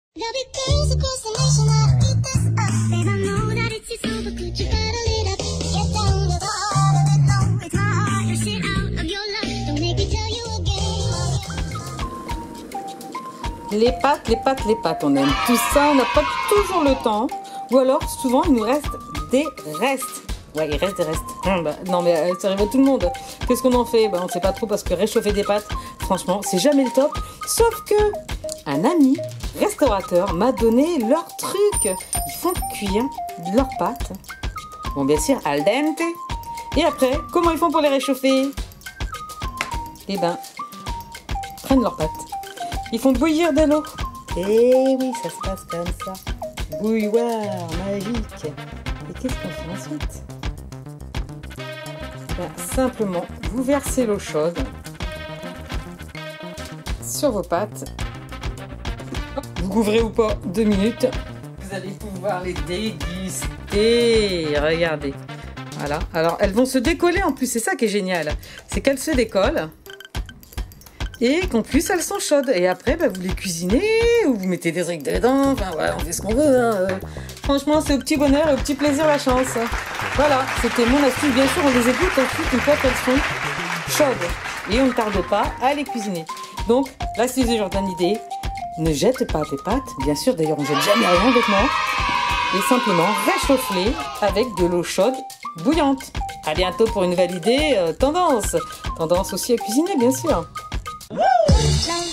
Les pâtes, on aime tout ça, on n'a pas toujours le temps. Ou alors, souvent, il nous reste des restes. Ouais, il reste des restes. Non, mais ça arrive à tout le monde. Qu'est-ce qu'on en fait? On ne sait pas trop parce que réchauffer des pâtes, franchement, c'est jamais le top. Sauf que un ami restaurateur m'a donné leur truc. Ils font cuire leurs pâtes. Bon, bien sûr, al dente. Et après, comment ils font pour les réchauffer? Eh ben, ils prennent leurs pâtes. Ils font bouillir de l'eau. Et oui, ça se passe comme ça. Bouilloire magique. Et qu'est-ce qu'on fait ensuite? Simplement, vous versez l'eau chaude sur vos pâtes. Vous couvrez ou pas 2 minutes. Vous allez pouvoir les déguster. Regardez. Voilà. Alors, elles vont se décoller en plus. C'est ça qui est génial. C'est qu'elles se décollent. Et qu'en plus elles sont chaudes. Et après vous les cuisinez ou vous mettez des trucs dedans. Enfin voilà, on fait ce qu'on veut. Hein. Franchement, c'est au petit bonheur et au petit plaisir la chance. Voilà, c'était mon astuce. Bien sûr, on les égoutte ensuite une fois qu'elles sont chaudes. Et on ne tarde pas à les cuisiner. Donc, l'astuce du jour, bonne idée. Ne jette pas tes pâtes. Bien sûr, d'ailleurs, on ne jette jamais rien bêtement. Et simplement, réchauffe-les avec de l'eau chaude bouillante. À bientôt pour une nouvelle idée tendance. Tendance aussi à cuisiner, bien sûr. Woo!